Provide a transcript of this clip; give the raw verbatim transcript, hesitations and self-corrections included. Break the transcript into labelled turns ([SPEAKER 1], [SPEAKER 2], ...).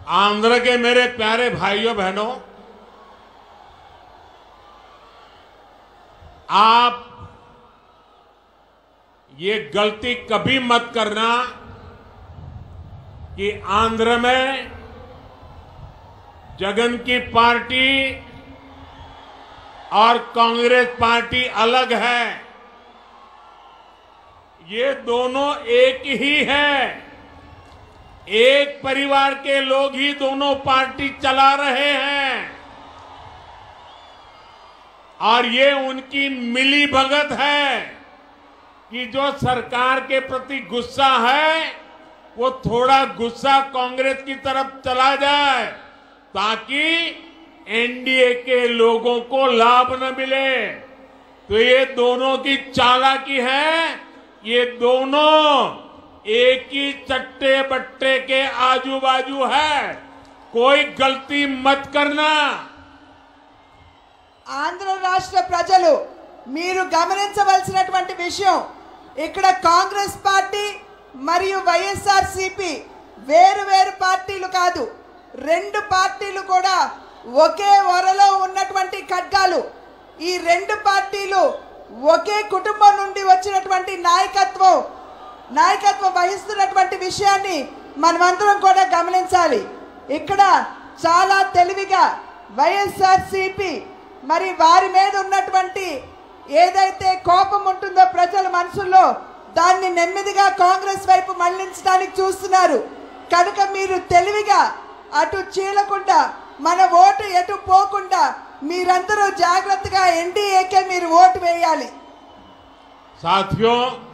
[SPEAKER 1] आंध्र के मेरे प्यारे भाइयों बहनों, आप ये गलती कभी मत करना कि आंध्र में जगन की पार्टी और कांग्रेस पार्टी अलग है। ये दोनों एक ही है। एक परिवार के लोग ही दोनों पार्टी चला रहे हैं और ये उनकी मिली भगत है कि जो सरकार के प्रति गुस्सा है वो थोड़ा गुस्सा कांग्रेस की तरफ चला जाए ताकि एनडीए के लोगों को लाभ न मिले। तो ये दोनों की चालाकी है। ये दोनों एक ही चट्टे बट्टे के आजू बाजू है। कोई गलती मत करना।
[SPEAKER 2] ఆంధ్ర రాష్ట్ర ప్రజలు మీరు గమనించవలసినటువంటి విషయం, ఇక్కడ కాంగ్రెస్ పార్టీ మరియు వైఎస్ఆర్సీపీ వేరు వేరు పార్టీలు కాదు, రెండు పార్టీలు కూడా ఒకే వరలో ఉన్నటువంటి ఖడ్గాలు। ఈ రెండు పార్టీలు ఒకే కుటుంబం నుండి వచ్చినటువంటి నాయకత్వం నాయకత్వం వహిస్తున్నటువంటి విషయాన్ని మనమందరం కూడా గమనించాలి। ఇక్కడ చాలా తెలివిగా వైఎస్ఆర్సీపీ మరి వారి మీద ఉన్నటువంటి ఏదైతే కోపం ఉంటుందో ప్రజల మనసుల్లో దాన్ని నెమ్మదిగా కాంగ్రెస్ వైపు మళ్లించడానికి చూస్తున్నారు। కనుక మీరు తెలివిగా అటు చీలకుండా మన ఓటు ఎటు పోకుండా మీరందరూ జాగ్రత్తగా ఎన్డీఏకే మీరు ఓటు వేయాలి।
[SPEAKER 1] साथियों,